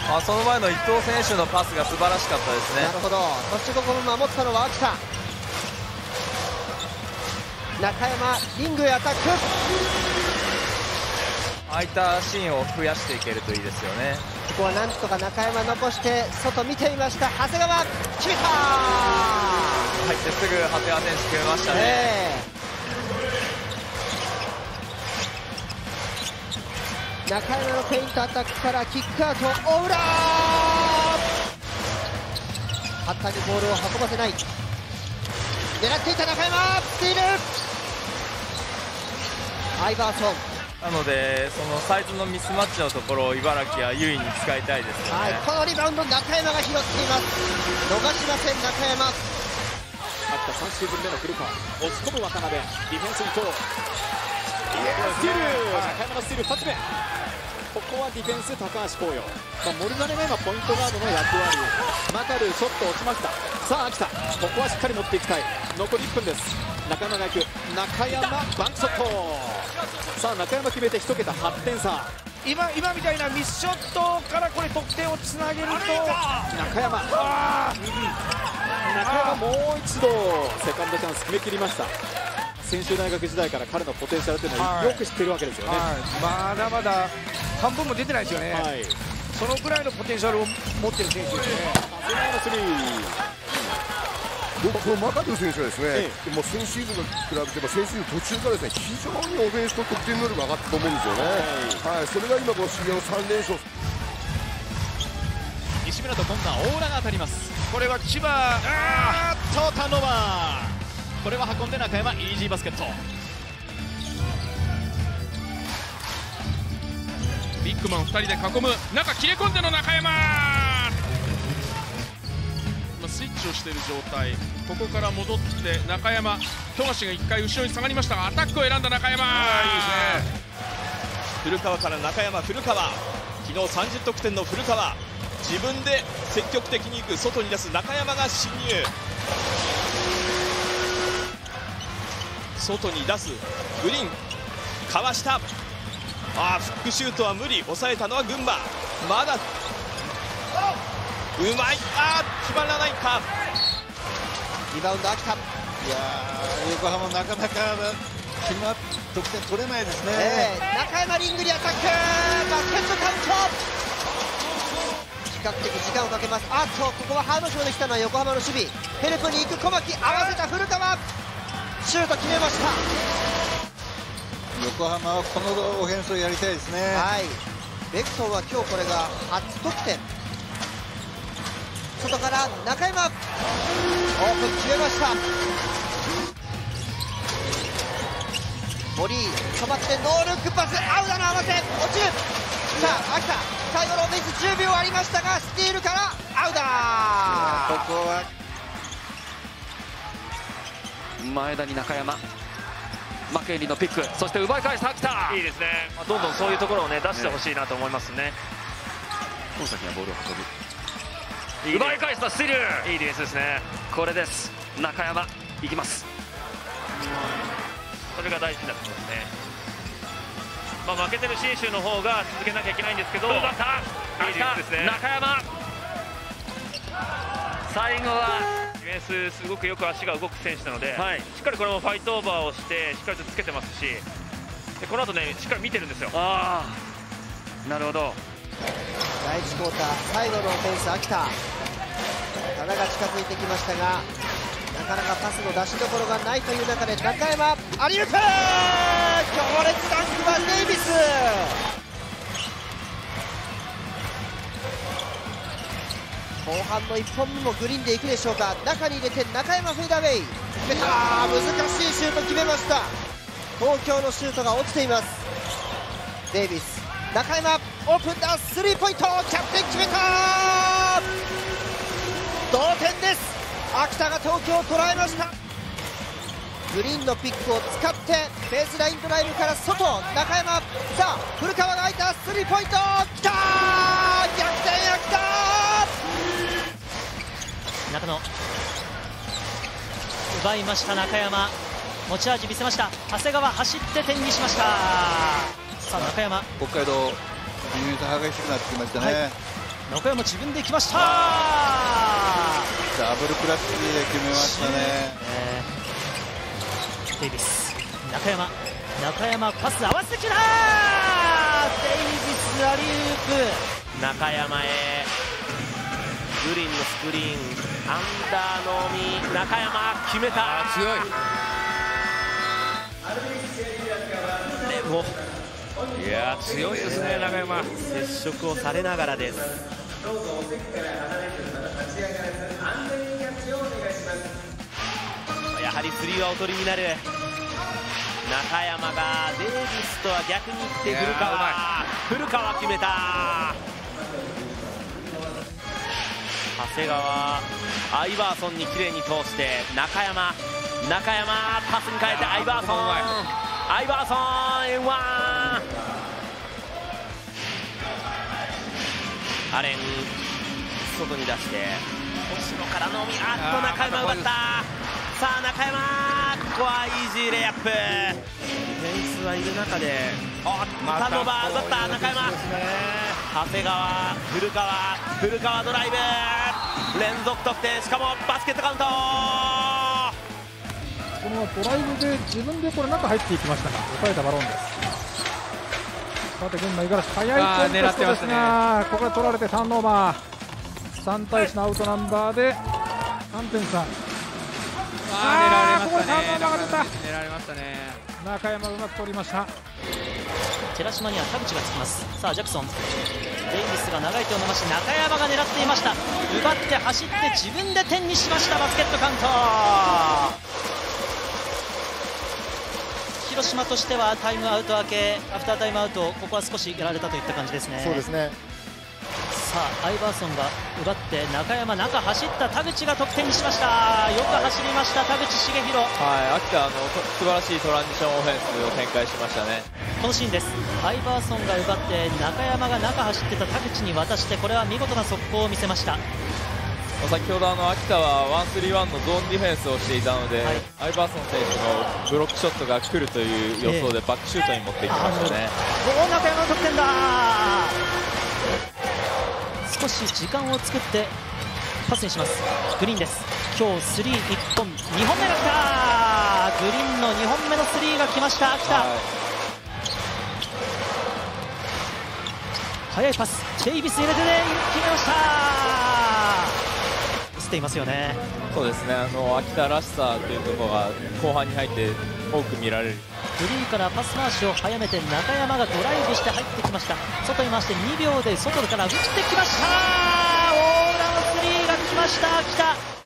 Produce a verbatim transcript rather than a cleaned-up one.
あその前の伊藤選手のパスが素晴らしかったですね。 なるほど。そしてここも守ったのは秋田。中山リングへアタック。 ああいったシーンを増やしていけるといいですよね。 ここはなんとか中山残して外見ていました。長谷川決めた。 入ってすぐ長谷川選手決めましたね、 えー、中山のフェイントアタックからキックアウト。大浦ハッターにボールを運ばせない。狙っていた中山スティール。アイバーソン。 なのでそのサイズのミスマッチのところを茨城は優位に使いたいですよね、 はい、このリバウンド中山が拾っています。逃しません中山。 秋田さんシーズン目の古川、押し込む渡辺、ディフェンス伊藤、スティール、中山のスティールふたつめ。ここはディフェンス高橋光陽、まあ、森金が今ポイントガードの役割。マカルちょっと落ちました。さあ秋田、ここはしっかり持っていきたい。残りいっぷんです。中山が行く。中山バンクショット。さあ中山決めていち桁はってん差。 今今みたいなミスショットからこれ得点をつなげると中山、中山もう一度セカンドチャンス決めきりました。専修大学時代から彼のポテンシャルというのはよく知ってるわけですよね、 はい、まだまだ半分も出てないですよね、はい、そのくらいのポテンシャルを持ってる選手ですね。 長谷川のスリー。 僕このマカドゥ選手はですね、ええ、もう先シーズンと比べて先シーズン途中からですね非常にオフェンスと得点能力が上がったと思うんですよね、はいはい、それが今このシリアのさん連勝。 西村と今度は大浦が当たります。 これは千葉、 あーっとターンオーバー。これは運んで中山、イージーバスケット。 ビッグマンふたりで囲む中、切れ込んでの中山、スイッチをしている状態。ここから戻って中山、富樫がいっかい後ろに下がりましたがアタックを選んだ中山。いいですね。 古川から中山、古川、昨日さんじゅう得点の古川、自分で積極的に行く、外に出す中山が侵入、外に出すグリーン、かわした。あーフックシュートは無理、抑えたのは群馬。まだうまい。あー決まらないか。 リバウンド秋田。いやー横浜なかなか決ま得点取れないですね、 えー、中山リングにアタック。バスケットカウント。比較的時間をかけます。あっとここはハードショーできたのは横浜の守備。ヘルプに行く小牧、合わせた古川、シュート決めました。 横浜はこのオフェンスをやりたいですね。 はい、ベクトンは今日これが初得点。外から中山、オープン決めました。森止まってノールックパス、アウダの合わせ落ちる。さあ秋田、最後のオフェンスじゅうびょうありましたがスティールからアウダ。 ここは前田に中山、マケンリのピック、そして奪い返した秋田。 いいですね。どんどんそういうところをね出してほしいなと思いますね。 大崎がボールを運ぶ。 奪い返したスティール。いいディフェンスですね。 これです。中山いきます。 それが大事になってきますね。まあ負けてる信州の方が続けなきゃいけないんですけど、いいディフェンスですね。 中山、最後はディフェンスすごくよく足が動く選手なので、はい、しっかりこれもファイトオーバーをしてしっかりとつけてますし、でこの後ねしっかり見てるんですよ。 ああ、なるほど。 第いちクォーター最後のオフェンス秋田、多田が近づいてきましたがなかなかパスの出しどころがないという中で中山、アリウープ強烈ダンクはデイビス。後半のいっぽんめもグリーンでいくでしょうか。中に入れて中山フェーダーウェイ決めた。難しいシュート決めました。東京のシュートが落ちています。デイビス、中山オープンだ、スリーポイント、キャプテン決めた。同点です。秋田が東京を捉えました。グリーンのピックを使ってベースラインドライブから外、中山、さあ古川が空いたスリーポイントきたー、逆転秋田。 中野奪いました。中山持ち味見せました。長谷川走って点にしました。さあ中山、 北海道ディフェンス激しくなってきましたね、はい、 中山自分で行きました。 ダブルクラッチで決めましたね。 えー、デイビス、中山、中山パス合わせてきた。デイビスアリウープ、 中山へグリーンのスクリーン、アンダーのみ、中山決めた。 強い。 レフォ、 いや強いですね、中山。 接触をされながらです。やはりスリーはおとりになる。中山がデイビスとは逆にいって古川、古川決めた。長谷川、アイバーソンにきれいに通して中山、中山パスに変えてアイバーソン、アイバーソンエムワン、アレン外に出して後ろからのみ、あっと中山奪った。さあ中山、ここはイージーレイアップ。ディフェンスはいる中で、あっターンオーバー奪った中山、長谷川、古川、古川ドライブ連続得点、しかもバスケットカウント。 このドライブで自分でこれ中入っていきましたが抑えたバロンです。さて群馬五十嵐速いコンテストですが、ここで取られてターンオーバー、さん対いちのアウトナンバーでさんてん差。 あー、 ここでターンオーバーが出た。 狙われましたね。 中山うまく取りました。 寺島には田口がつきます。さあジャクソン、デイビスが長い手を伸ばし中山が狙っていました。奪って走って自分で点にしました。バスケットカウント。広島としてはタイムアウト明け、アフタータイムアウト、ここは少しやられたといった感じですね。 そうですね。 さあアイバーソンが奪って中山、中走った田口が得点にしました。よく走りました田口重弘。 はい、秋田の素晴らしいトランジションオフェンスを展開しましたね。 このシーンです。アイバーソンが奪って中山が中走ってた田口に渡して、これは見事な速攻を見せました。 先ほどあの秋田はワンスリーワンのゾーンディフェンスをしていたので、はい、アイバーソン選手のブロックショットが来るという予想でバックシュートに持っていきましたね。 おお、中山の得点だ。少し時間を作ってパスにします。グリーンです。今日スリーいっぽん、にほんめが来た。グリーンのにほんめのスリーが来ました秋田、はい、速いパス、デイビス入れてね、決めました。映っていますよね。 そうですね、あの秋田らしさというところが後半に入って多く見られる。 グリーンからパス回しを早めて中山がドライブして入ってきました。外に回してにびょうで外から打ってきました。大浦のスリーが来ました秋田。